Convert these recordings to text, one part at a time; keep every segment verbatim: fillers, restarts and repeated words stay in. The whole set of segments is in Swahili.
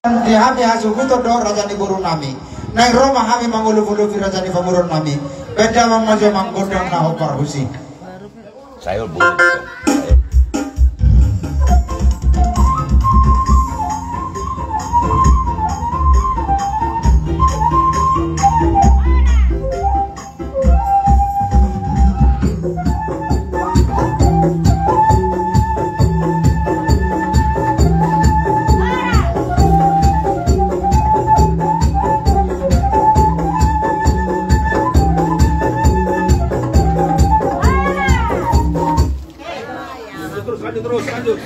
Dihami hasuku todo rajani burung nami. Neng Roma hami mangulu-ulu fi rajani pamurun nami. Beda mamajo manggodong na opar husi. Saya boleh. Terus lanjut.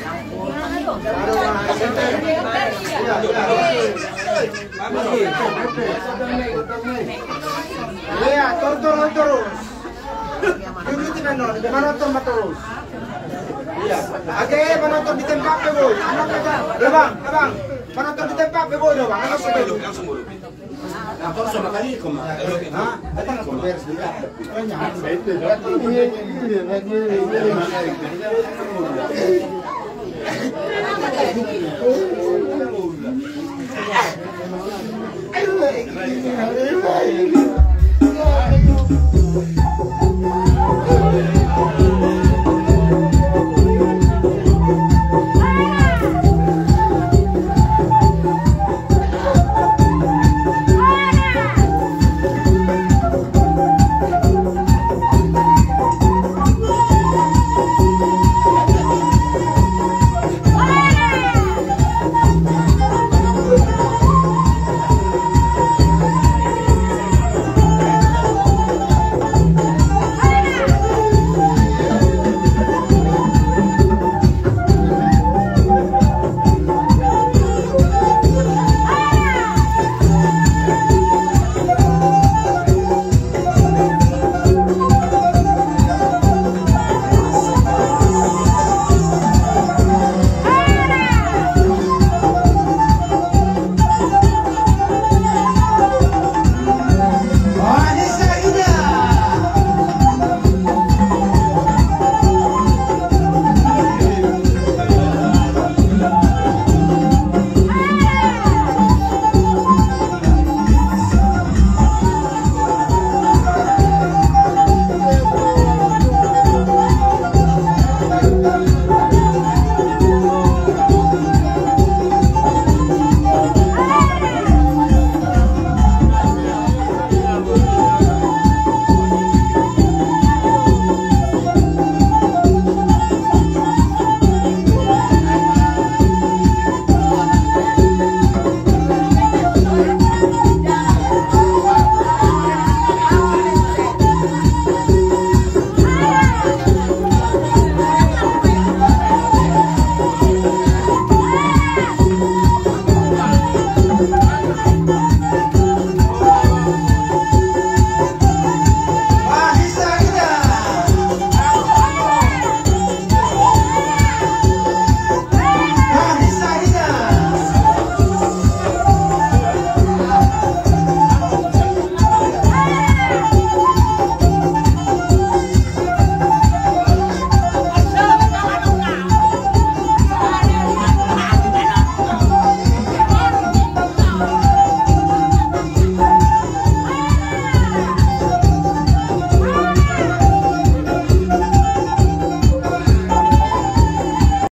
Iya, terus terus. Dudukin ano, menonton terus. Iya. Oke, menonton di tempat bebo. Abang, abang, menonton di tempat bebo dong, bang. Langsung dulu, langsung dulu. Nah, terus sama kali kok, Mas. Hah? Datang ke beres dia. Banyak.